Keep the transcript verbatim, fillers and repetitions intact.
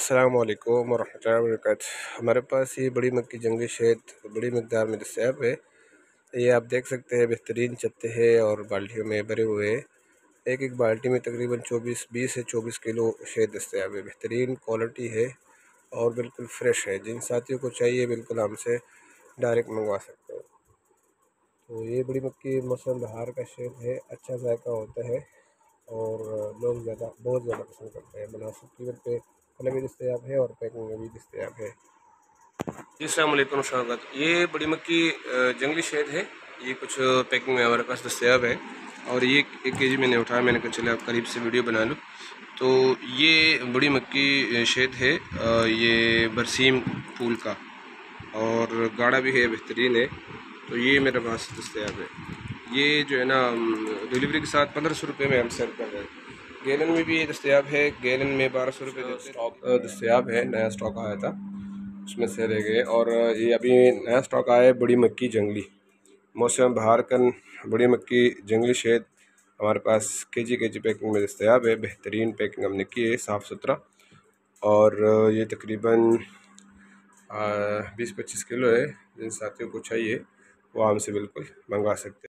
अस्सलाम वालेकुम वरहमतुल्लाहि वबरकातुहू। हमारे पास ये बड़ी मक्की जंगली शहद बड़ी मकदार में दस्तयाब है। ये आप देख सकते हैं, बेहतरीन चत्ते हैं और बाल्टियों में भरे हुए हैं। एक एक बाल्टी में तकरीबन चौबीस बीस से चौबीस किलो शहद दस्तयाब है। बेहतरीन क्वालिटी है और बिल्कुल फ्रेश है। जिन साथियों को चाहिए बिल्कुल हमसे डायरेक्ट मंगवा सकते हैं। तो ये बड़ी मक्की मौसम बहार का शहद है, अच्छा जायका होता है और लोग ज़्यादा बहुत ज़्यादा पसंद करते हैं। मुनासिब कीमत पे फल भी दस्तयाब है और पैकिंग में भी दस्तयाब है। जी अस्सलाम वालेकुम स्वागत। ये बड़ी मक्की जंगली शहद है। ये कुछ पैकिंग में हमारे पास दस्तयाब है और ये एक के जी मैंने उठाया। मैंने कहा चले आप करीब से वीडियो बना लूँ। तो ये बड़ी मक्की शहद है, ये बरसीम फूल का और गाढ़ा भी है, बेहतरीन है। तो ये मेरे पास दस्तयाब है। ये जो है ना डिलीवरी के साथ पंद्रह सौ रुपये में हम सेल कर रहे हैं। गैलन में भी ये दस्तयाब है, गैलन में बारह सौ रुपये देते हैं। स्टॉक दस्तयाब है, नया स्टॉक आया था उसमें से रह गए। और ये अभी नया स्टॉक आया है बड़ी मक्की जंगली मौसम बहार कन बड़ी मक्की जंगली शहद हमारे पास के जी के जी पैकिंग में दस्तयाब है। बेहतरीन पैकिंग हमने की है, साफ़ सुथरा। और ये तकरीबन बीस पच्चीस किलो है। जिन साथियों को चाहिए वो हमसे बिल्कुल मंगवा सकते हैं।